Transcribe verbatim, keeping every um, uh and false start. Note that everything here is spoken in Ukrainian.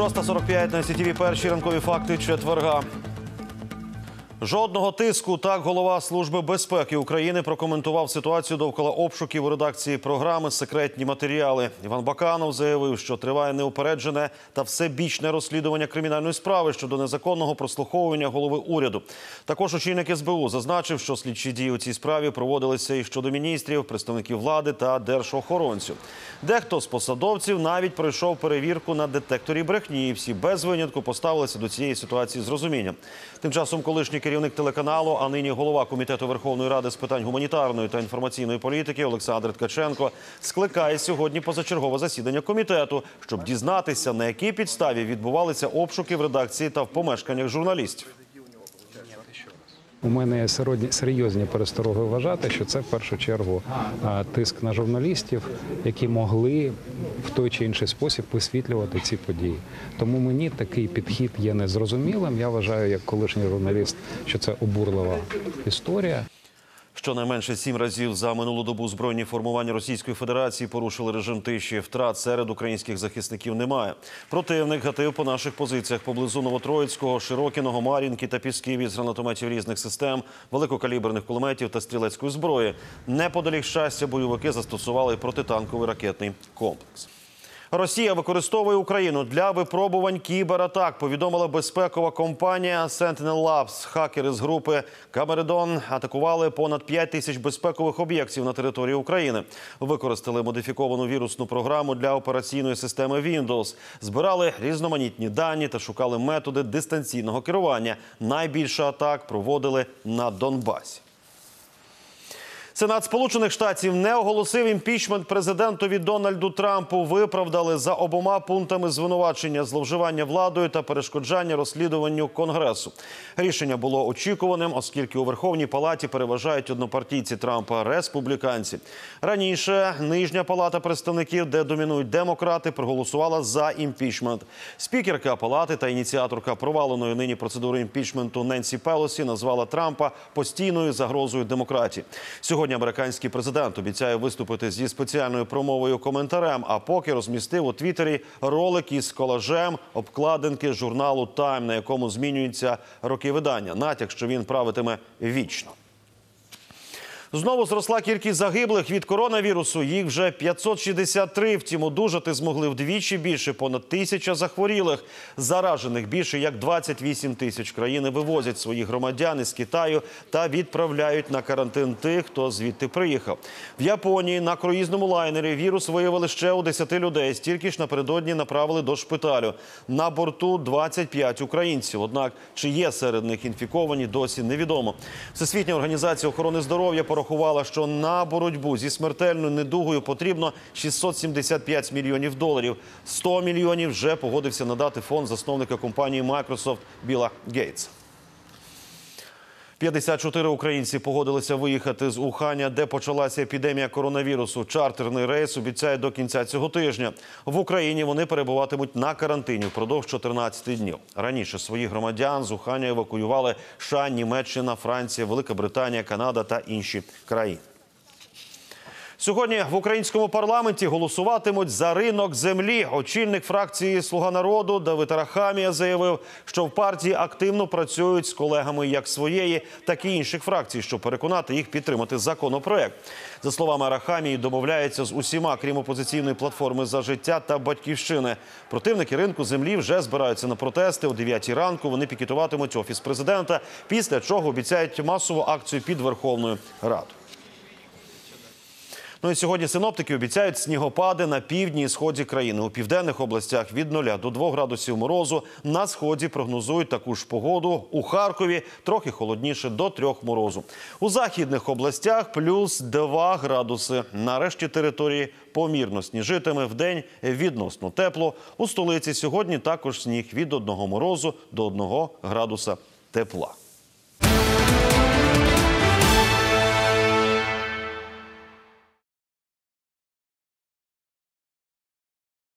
шоста сорок п'ять на СІ Ті Ві. Перші ранкові факти четверга. Жодного тиску. Так голова Служби безпеки України прокоментував ситуацію довкола обшуків у редакції програми «Секретні матеріали». Іван Баканов заявив, що триває неупереджене та всебічне розслідування кримінальної справи щодо незаконного прослуховування голови уряду. Також очільник Ес Бе У зазначив, що слідчі дії у цій справі проводилися і щодо міністрів, представників влади та держохоронців. Дехто з посадовців навіть пройшов перевірку на детекторі брехні. Всі без винятку поставилися до цієї ситуації з розумінням. Тим часом колишній керівник телеканалу, а нині голова Комітету Верховної Ради з питань гуманітарної та інформаційної політики Олександр Ткаченко скликає сьогодні позачергове засідання комітету, щоб дізнатися, на якій підставі відбувалися обшуки в редакції та в помешканнях журналістів. У мене є серйозні перестороги вважати, що це в першу чергу тиск на журналістів, які могли в той чи інший спосіб висвітлювати ці події. Тому мені такий підхід є незрозумілим. Я вважаю, як колишній журналіст, що це обурлива історія. Щонайменше сім разів за минулу добу збройні формування Російської Федерації порушили режим тиші. Втрат серед українських захисників немає. Противник гатив по наших позиціях поблизу Новотроїцького, Широкіного, Мар'їнки та Пісків із гранатометів різних систем, великокаліберних кулеметів та стрілецької зброї. Неподалік Щастя бойовики застосували протитанковий ракетний комплекс. Росія використовує Україну для випробувань кібератак, повідомила безпекова компанія Sentinel Labs. Хакери з групи Камередон атакували понад п'ять тисяч безпекових об'єктів на території України. Використали модифіковану вірусну програму для операційної системи Windows. Збирали різноманітні дані та шукали методи дистанційного керування. Найбільше атак проводили на Донбасі. Сенат Сполучених Штатів не оголосив імпічмент президентові Дональду Трампу. Виправдали за обома пунктами звинувачення: зловживання владою та перешкоджання розслідуванню Конгресу. Рішення було очікуваним, оскільки у Верховній Палаті переважають однопартійці Трампа – республіканці. Раніше Нижня Палата представників, де домінують демократи, проголосувала за імпічмент. Спікерка Палати та ініціаторка проваленої нині процедури імпічменту Ненсі Пелосі назвала Трампа постійною загрозою демократії. Сьогодні Сьогодні американський президент обіцяє виступити зі спеціальною промовою-коментарем, а поки розмістив у Твіттері ролик із колажем обкладинки журналу «Тайм», на якому змінюються роки видання. Натяк, що він правитиме вічно. Знову зросла кількість загиблих від коронавірусу. Їх вже п'ятсот шістдесят три. Втім, одужати змогли вдвічі більше, понад тисяча захворілих. Заражених більше як двадцять вісім тисяч. Країни вивозять своїх громадян із Китаю та відправляють на карантин тих, хто звідти приїхав. В Японії на круїзному лайнері вірус виявили ще у десяти людей. Стільки ж напередодні направили до шпиталю. На борту двадцять п'ять українців. Однак, чи є серед них інфіковані, досі невідомо. Всесвітня організація охорони здоров'я порахувала, що на боротьбу зі смертельною недугою потрібно шістсот сімдесят п'ять мільйонів доларів. сто мільйонів вже погодився надати фонд засновника компанії Microsoft Білла Гейтса. п'ятдесят чотири українці погодилися виїхати з Уханя, де почалася епідемія коронавірусу. Чартерний рейс обіцяє до кінця цього тижня. В Україні вони перебуватимуть на карантині впродовж чотирнадцяти днів. Раніше своїх громадян з Уханя евакуювали США, Німеччина, Франція, Велика Британія, Канада та інші країни. Сьогодні в українському парламенті голосуватимуть за ринок землі. Очільник фракції «Слуга народу» Давид Арахамія заявив, що в партії активно працюють з колегами як своєї, так і інших фракцій, щоб переконати їх підтримати законопроект. За словами Арахамії, домовляється з усіма, крім опозиційної платформи «За життя» та «Батьківщини». Противники ринку землі вже збираються на протести. О дев'ятій ранку вони пікетуватимуть Офіс президента, після чого обіцяють масову акцію під Верховною Радою. Ну і сьогодні синоптики обіцяють снігопади на півдні і сході країни. У південних областях від нуля до двох градусів морозу. На сході прогнозують таку ж погоду. У Харкові трохи холодніше, до трьох морозу. У західних областях плюс два градуси. На решті території помірно сніжитиме, вдень відносно тепло. У столиці сьогодні також сніг від одного морозу до одного градуса тепла.